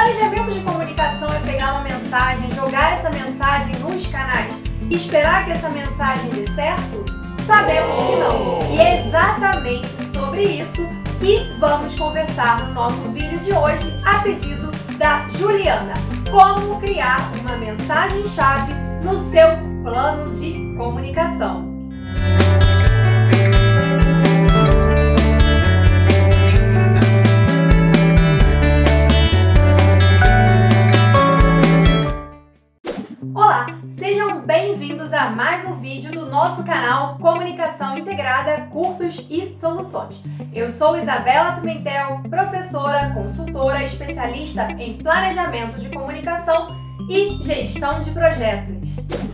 Planejamento de comunicação é pegar uma mensagem, jogar essa mensagem nos canais e esperar que essa mensagem dê certo? Sabemos que não. E é exatamente sobre isso que vamos conversar no nosso vídeo de hoje, a pedido da Juliana. Como criar uma mensagem-chave no seu plano de comunicação. Olá, sejam bem-vindos a mais um vídeo do nosso canal Comunicação Integrada, Cursos e Soluções. Eu sou Isabela Pimentel, professora, consultora, especialista em planejamento de comunicação e gestão de projetos.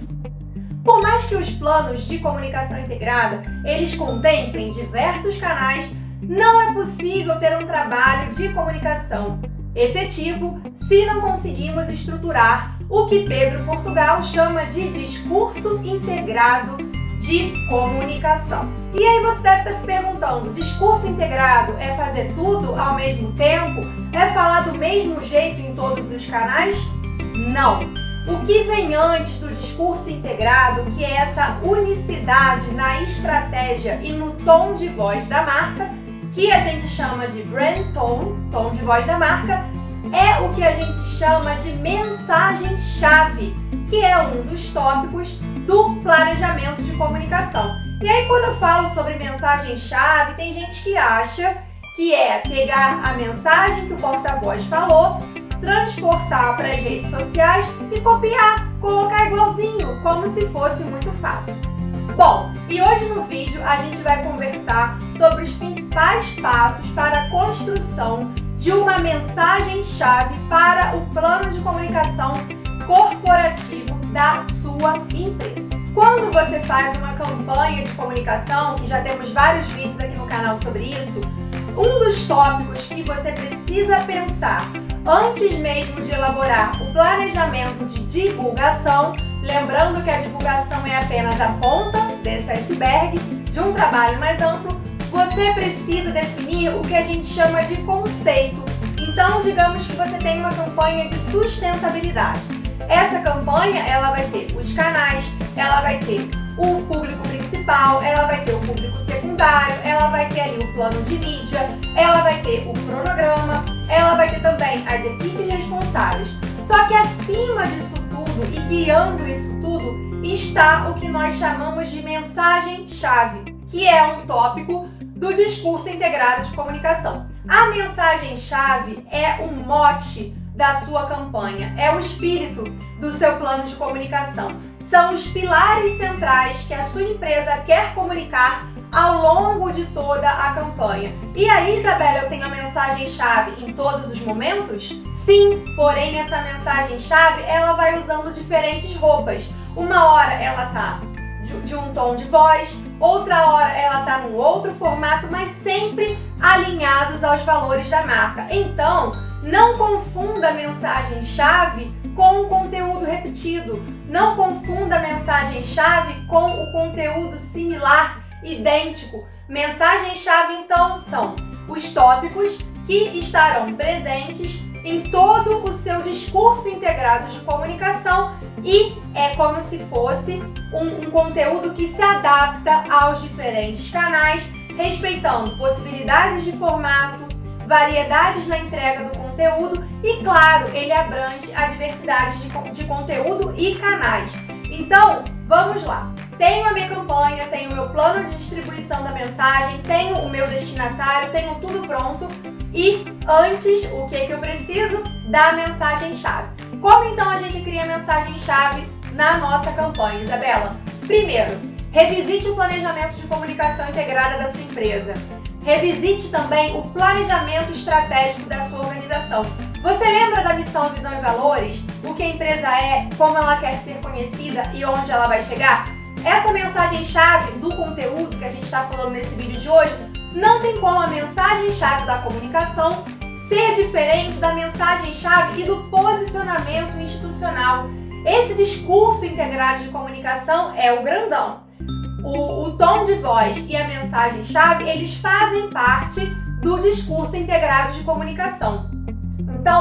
Por mais que os planos de comunicação integrada eles contemplem diversos canais, não é possível ter um trabalho de comunicação efetivo se não conseguimos estruturar o que Pedro Portugal chama de discurso integrado de comunicação. E aí você deve estar se perguntando, discurso integrado é fazer tudo ao mesmo tempo? É falar do mesmo jeito em todos os canais? Não! O que vem antes do discurso integrado, que é essa unicidade na estratégia e no tom de voz da marca, que a gente chama de brand tone, tom de voz da marca, é o que a gente chama de mensagem-chave, que é um dos tópicos do planejamento de comunicação. E aí quando eu falo sobre mensagem-chave, tem gente que acha que é pegar a mensagem que o porta-voz falou, transportar para as redes sociais e copiar, colocar igualzinho, como se fosse muito fácil. Bom, e hoje no vídeo a gente vai conversar sobre os principais passos para a construção de uma mensagem-chave para o plano de comunicação corporativo da sua empresa. Quando você faz uma campanha de comunicação, que já temos vários vídeos aqui no canal sobre isso, um dos tópicos que você precisa pensar antes mesmo de elaborar o planejamento de divulgação, lembrando que a divulgação é apenas a ponta desse iceberg de um trabalho mais amplo, você precisa definir o que a gente chama de conceito. Então, digamos que você tem uma campanha de sustentabilidade. Essa campanha, ela vai ter os canais, ela vai ter o público principal, ela vai ter o público secundário, ela vai ter ali o plano de mídia, ela vai ter o cronograma, ela vai ter também as equipes responsáveis. Só que acima disso tudo e guiando isso tudo está o que nós chamamos de mensagem-chave, que é um tópico do discurso integrado de comunicação. A mensagem-chave é o mote da sua campanha, é o espírito do seu plano de comunicação. São os pilares centrais que a sua empresa quer comunicar ao longo de toda a campanha. E aí, Isabela, eu tenho a mensagem-chave em todos os momentos? Sim, porém essa mensagem-chave ela vai usando diferentes roupas. Uma hora ela tá de um tom de voz, outra hora ela tá num outro formato, mas sempre alinhados aos valores da marca. Então, não confunda a mensagem-chave com o conteúdo repetido. Não confunda a mensagem-chave com o conteúdo similar, idêntico. Mensagem-chave, então, são os tópicos que estarão presentes em todo o seu discurso integrado de comunicação e é como se fosse um conteúdo que se adapta aos diferentes canais, respeitando possibilidades de formato, variedades na entrega do conteúdo e, claro, ele abrange a diversidade de conteúdo e canais. Então, vamos lá. Tenho a minha campanha, tenho o meu plano de distribuição da mensagem, tenho o meu destinatário, tenho tudo pronto e antes, o que eu preciso? Da mensagem-chave. Como então a gente cria a mensagem-chave na nossa campanha, Isabela? Primeiro, revisite o planejamento de comunicação integrada da sua empresa. Revisite também o planejamento estratégico da sua organização. Você lembra da missão, visão e valores? O que a empresa é, como ela quer ser conhecida e onde ela vai chegar? Essa mensagem-chave do conteúdo que a gente está falando nesse vídeo de hoje, não tem como a mensagem-chave da comunicação ser diferente da mensagem-chave e do posicionamento institucional. Esse discurso integrado de comunicação é o grandão. O tom de voz e a mensagem-chave, eles fazem parte do discurso integrado de comunicação. Então,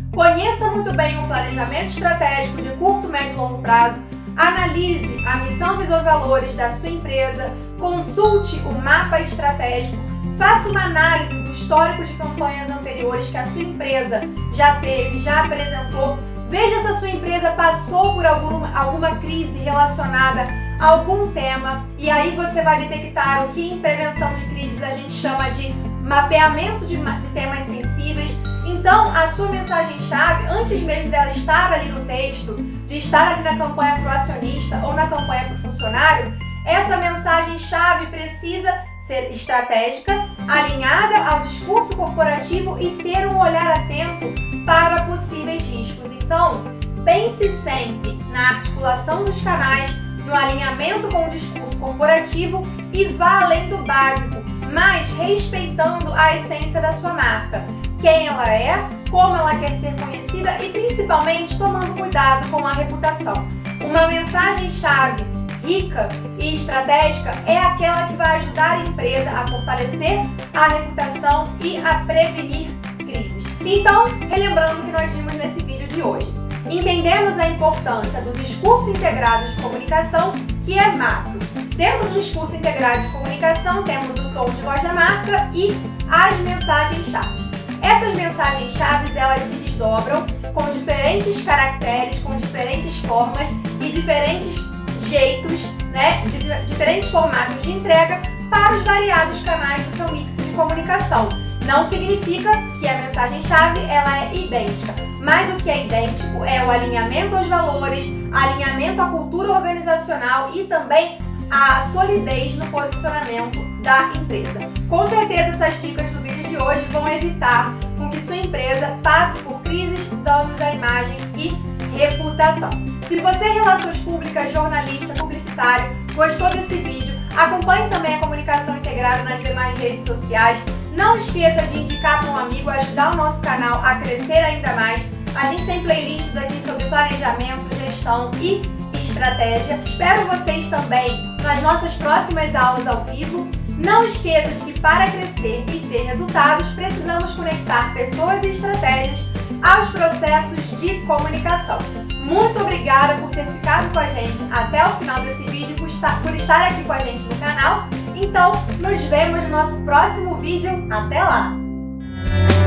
Conheça muito bem o planejamento estratégico de curto, médio e longo prazo, analise a missão, visão e valores da sua empresa, consulte o mapa estratégico, faça uma análise do histórico de campanhas anteriores que a sua empresa já teve, já apresentou, veja se a sua empresa passou por alguma crise relacionada a algum tema, e aí você vai detectar o que em prevenção de crises a gente chama de mapeamento de temas sensíveis. Então, a sua mensagem-chave, antes mesmo dela estar ali no texto, de estar ali na campanha para o acionista ou na campanha para o funcionário, essa mensagem-chave precisa ser estratégica, alinhada ao discurso corporativo e ter um olhar atento para possíveis riscos. Então, pense sempre na articulação dos canais, no alinhamento com o discurso corporativo e vá além do básico, mas respeitando a essência da sua marca. Quem ela é, como ela quer ser conhecida e principalmente tomando cuidado com a reputação. Uma mensagem-chave rica e estratégica é aquela que vai ajudar a empresa a fortalecer a reputação e a prevenir crises. Então, relembrando o que nós vimos nesse vídeo de hoje, entendemos a importância do discurso integrado de comunicação, que é macro. Dentro do discurso integrado de comunicação, temos o tom de voz da marca e as mensagens-chave. Essas mensagens-chave, elas se desdobram com diferentes caracteres, com diferentes formas e diferentes jeitos, diferentes formatos de entrega para os variados canais do seu mix de comunicação. Não significa que a mensagem-chave ela é idêntica, mas o que é idêntico é o alinhamento aos valores, alinhamento à cultura organizacional e também a solidez no posicionamento da empresa. Com certeza essas dicas do vídeo de hoje vão evitar com que sua empresa passe por crises, danos à imagem e reputação. Se você é relações públicas, jornalista, publicitário, gostou desse vídeo, acompanhe também a comunicação integrada nas demais redes sociais. Não esqueça de indicar para um amigo, ajudar o nosso canal a crescer ainda mais. A gente tem playlists aqui sobre planejamento, gestão e estratégia. Espero vocês também nas nossas próximas aulas ao vivo. Não esqueça de que para crescer e ter resultados, precisamos conectar pessoas e estratégias aos processos de comunicação. Muito obrigada por ter ficado com a gente até o final desse vídeo, por estar aqui com a gente no canal. Então, nos vemos no nosso próximo vídeo. Até lá!